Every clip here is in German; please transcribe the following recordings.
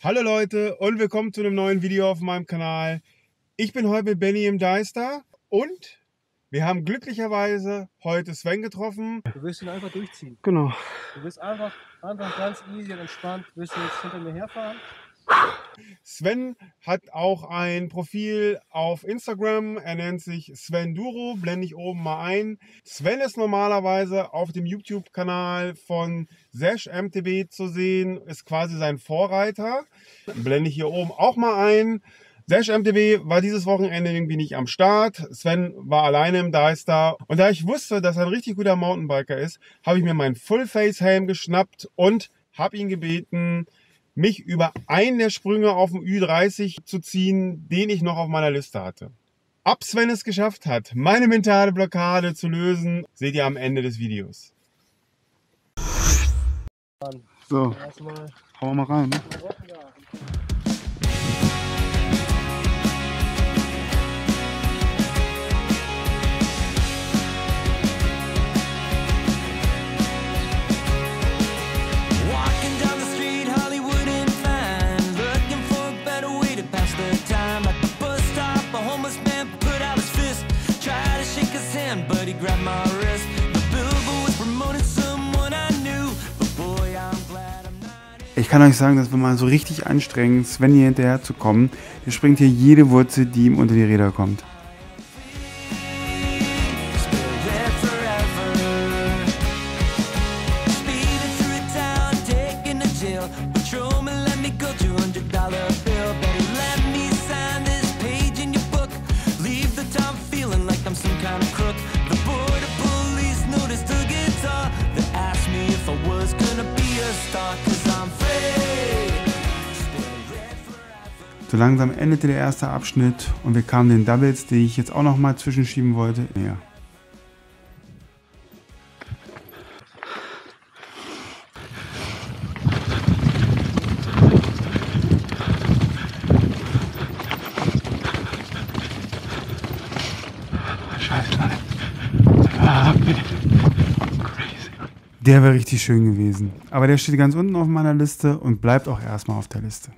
Hallo Leute und willkommen zu einem neuen Video auf meinem Kanal. Ich bin heute mit Benny im Deister und wir haben glücklicherweise heute Sven getroffen. Du willst ihn einfach durchziehen. Genau. Du willst einfach ganz easy und entspannt, willst du jetzt hinter mir herfahren. Sven hat auch ein Profil auf Instagram, er nennt sich Sven Duro, blende ich oben mal ein. Sven ist normalerweise auf dem YouTube-Kanal von Sesh MTB zu sehen, ist quasi sein Vorreiter. Blende ich hier oben auch mal ein. Sesh MTB war dieses Wochenende irgendwie nicht am Start. Sven war alleine im Deister. Und da ich wusste, dass er ein richtig guter Mountainbiker ist, habe ich mir meinen Full-Face-Helm geschnappt und habe ihn gebeten, mich über einen der Sprünge auf dem Ü30 zu ziehen, den ich noch auf meiner Liste hatte. Ob Sven es geschafft hat, meine mentale Blockade zu lösen, seht ihr am Ende des Videos. So, hauen wir mal rein, ne? Ich kann euch sagen, das war mal so richtig anstrengend, Sven hier hinterher zu kommen. Der springt hier jede Wurzel, die ihm unter die Räder kommt. So langsam endete der erste Abschnitt und wir kamen den Doubles, die ich jetzt auch noch mal zwischenschieben wollte, näher. Der wäre richtig schön gewesen, aber der steht ganz unten auf meiner Liste und bleibt auch erstmal auf der Liste.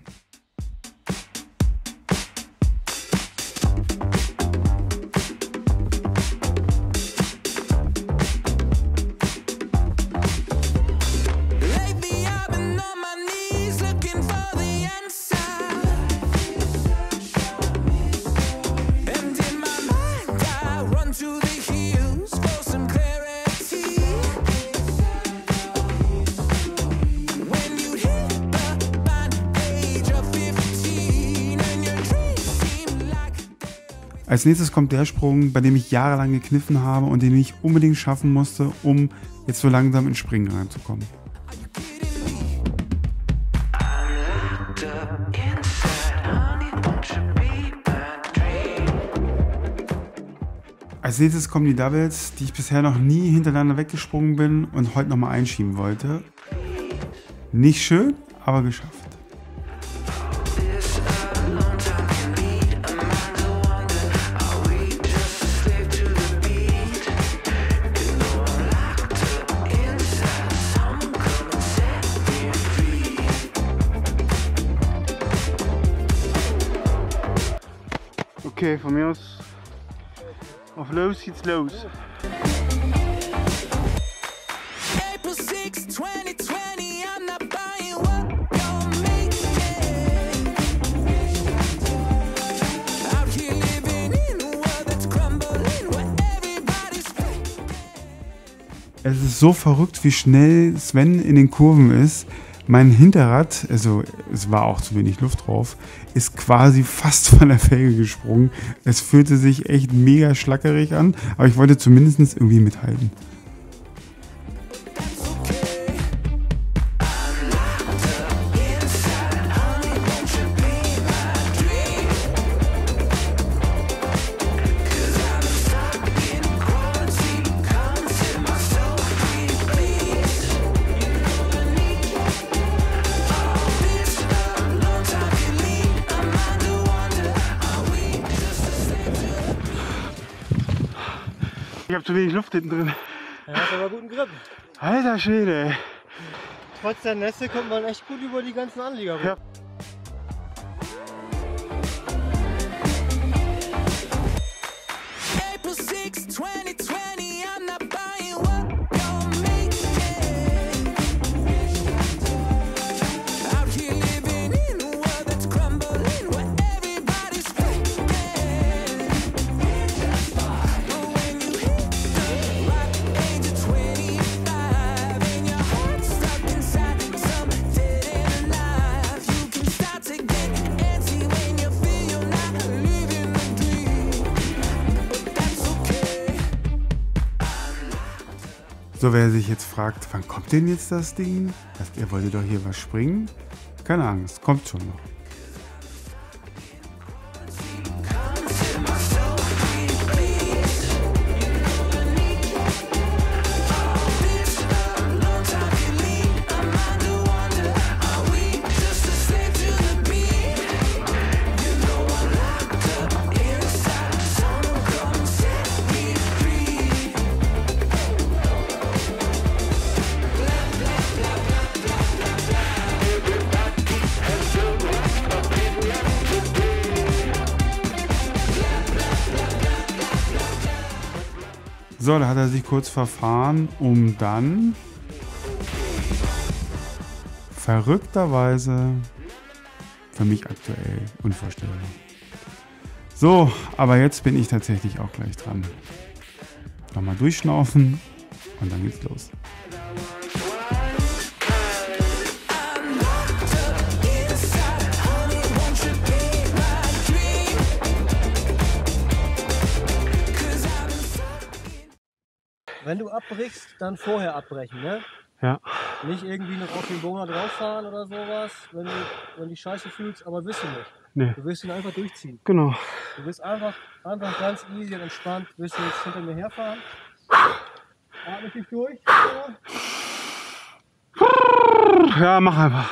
Als nächstes kommt der Sprung, bei dem ich jahrelang gekniffen habe und den ich unbedingt schaffen musste, um jetzt so langsam ins Springen reinzukommen. Als nächstes kommen die Doubles, die ich bisher noch nie hintereinander weggesprungen bin und heute nochmal einschieben wollte. Nicht schön, aber geschafft. Okay, von mir aus auf los geht's los. Es ist so verrückt, wie schnell Sven in den Kurven ist. Mein Hinterrad, also es war auch zu wenig Luft drauf, ist quasi fast von der Felge gesprungen. Es fühlte sich echt mega schlackerig an, aber ich wollte zumindest irgendwie mithalten. Ich habe zu wenig Luft hinten drin. Er hat aber guten Grip. Alter Schwede. Trotz der Nässe kommt man echt gut über die ganzen Anlieger. Ja. So, wer sich jetzt fragt, wann kommt denn jetzt das Ding? Ihr wolltet doch hier was springen? Keine Angst, kommt schon noch. So, da hat er sich kurz verfahren, um dann verrückterweise, für mich aktuell unvorstellbar. So, aber jetzt bin ich tatsächlich auch gleich dran. Nochmal durchschnaufen und dann geht's los. Wenn du abbrichst, dann vorher abbrechen, ne? Ja. Nicht irgendwie noch auf den Bohrer drauf fahren oder sowas, wenn du die Scheiße fühlst, aber wirst du nicht. Nee. Du wirst ihn einfach durchziehen. Genau. Du wirst einfach ganz easy und entspannt, wirst du jetzt hinter mir herfahren. Atme dich durch. So. Ja, mach einfach.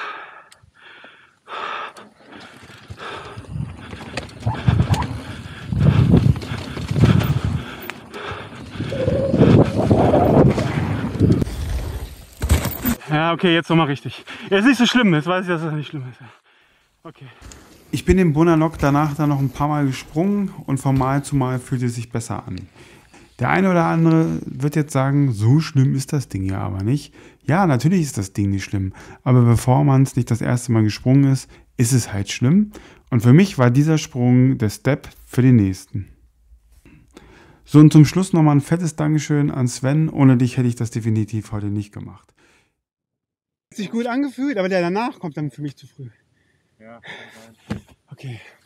Ja, okay, jetzt nochmal richtig. Ja, ist nicht so schlimm, jetzt weiß ich, dass es nicht schlimm ist. Okay. Ich bin den Bonalog danach dann noch ein paar Mal gesprungen und von Mal zu Mal fühlt es sich besser an. Der eine oder andere wird jetzt sagen, so schlimm ist das Ding ja aber nicht. Ja, natürlich ist das Ding nicht schlimm, aber bevor man es nicht das erste Mal gesprungen ist, ist es halt schlimm. Und für mich war dieser Sprung der Step für den nächsten. So, und zum Schluss nochmal ein fettes Dankeschön an Sven. Ohne dich hätte ich das definitiv heute nicht gemacht. Hat sich gut angefühlt, aber der danach kommt dann für mich zu früh. Ja, okay.